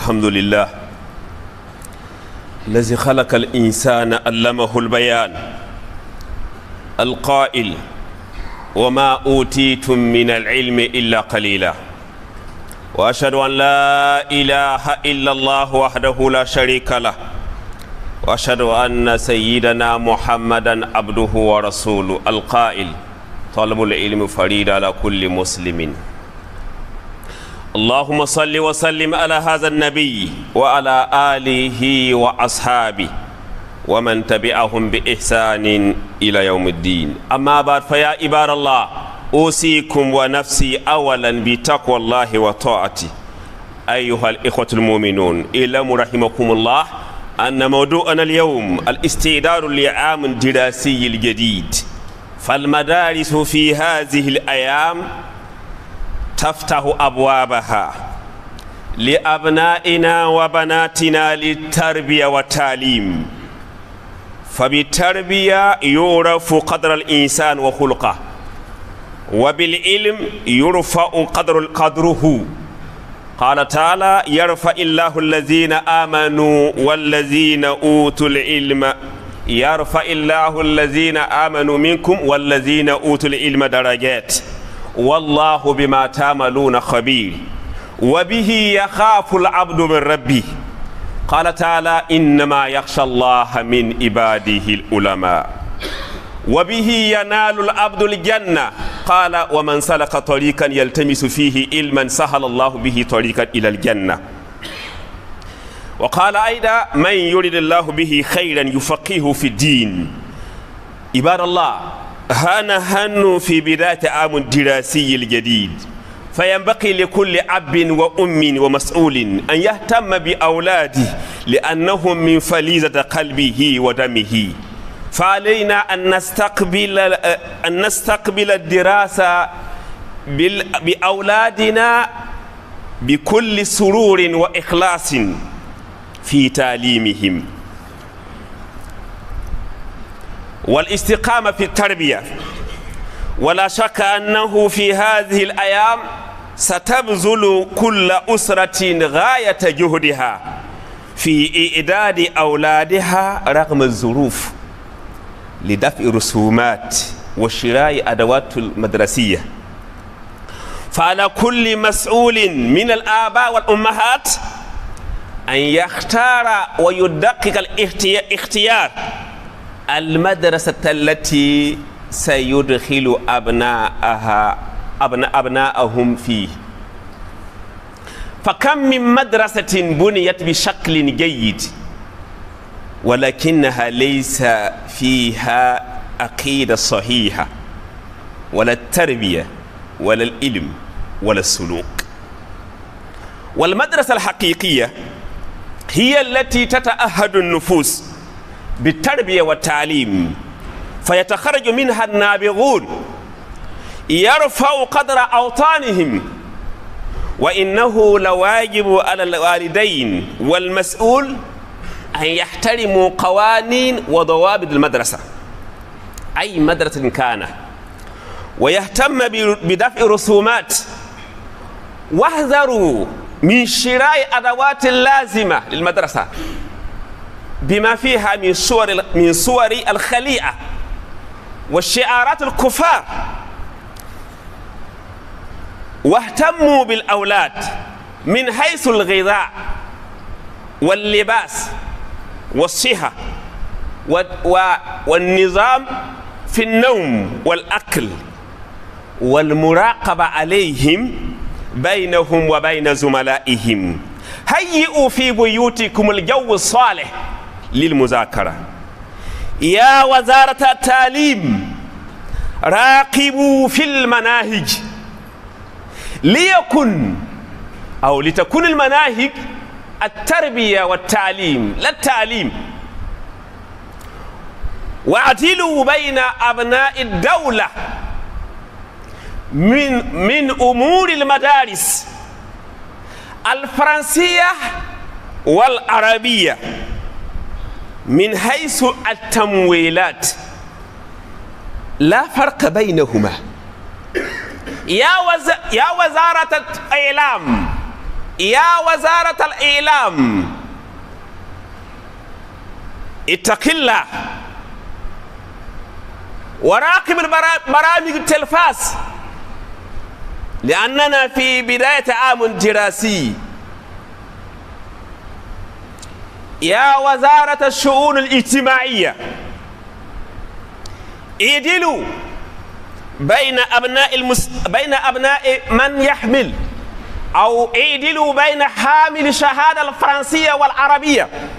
الحمد لله الذي خلق الإنسان علمه البيان القائل وما أوتيتم من العلم إلا قليلا وأشهد أن لا إله إلا الله وحده لا شريك له وأشهد أن سيدنا محمدا عبده ورسوله القائل طلب العلم فريضة على كل مسلم. اللهم صل وسلم على هذا النبي وعلى آله وأصحابه ومن تبعهم بإحسان إلى يوم الدين. أما بعد فيا عباد الله أوصيكم ونفسي أولا بتقوى الله وطاعته. أيها الإخوة المؤمنون اعلموا رحمكم الله أن موضوعنا اليوم الاستعداد لعام دراسي الجديد، فالمدارس في هذه الأيام تفتح أبوابها لأبنائنا وبناتنا للتربية والتعليم، فبالتربية يعرف قدر الإنسان وخلقه، وبالعلم يرفع قدره. قال تعالى يرفع الله الذين آمنوا والذين أوتوا العلم، يرفع الله الذين آمنوا منكم والذين أوتوا العلم درجات والله بما تعملون خبير وبه يخاف العبد من ربه. قال تعالى إنما يخشى الله من عباده العلماء وبه ينال العبد الجنة. قال ومن سلك طريقا يلتمس فيه علما سهل الله به طريقا إلى الجنة. وقال أيضا من يريد الله به خيرا يفقهه في الدين. عباد الله نحن في بداية عام دراسي الجديد، فينبغي لكل أب وأم ومسؤول أن يهتم بأولاده لأنهم من فليزة قلبه ودمه، فعلينا أن نستقبل الدراسة بأولادنا بكل سرور وإخلاص في تعليمهم والاستقامة في التربية. ولا شك أنه في هذه الأيام ستبذل كل أسرة غاية جهدها في إعداد أولادها رغم الظروف لدفع رسومات وشراء أدوات المدرسية. فعلى كل مسؤول من الآباء والأمهات أن يختار ويدقق الاختيار المدرسة التي سيدخل أبناءهم فيه. فكم من مدرسة بنيت بشكل جيد ولكنها ليس فيها عقيدة صحيحة ولا التربية ولا العلم ولا السلوك. والمدرسة الحقيقية هي التي تتأهد النفوس بالتربية والتعليم فيتخرج منها النابغون يرفع قدر أوطانهم. وإنه لواجب على الوالدين والمسؤول أن يحترموا قوانين وضوابط المدرسة أي مدرسة كان، ويهتم بدفع رسومات، واحذروا من شراء أدوات لازمة للمدرسة بما فيها من صور الخليعة والشعارات الكفار. واهتموا بالأولاد من حيث الغذاء واللباس والصحة والنظام في النوم والأكل والمراقبة عليهم بينهم وبين زملائهم. هيئوا في بيوتكم الجو الصالح للمذاكرة. يا وزارة التعليم راقبوا في المناهج لتكون المناهج التربية والتعليم لا التعليم. واعدلوا بين أبناء الدولة من أمور المدارس الفرنسية والعربية من حيث التمويلات لا فرق بينهما. يا وزارة الإعلام يا وزارة الإعلام اتق الله وراقب برامج التلفاز، لأننا في بداية عام دراسي. يا وزارة الشؤون الاجتماعية اعدلوا بين أبناء من يحمل، أو اعدلوا بين حامل الشهادة الفرنسية والعربية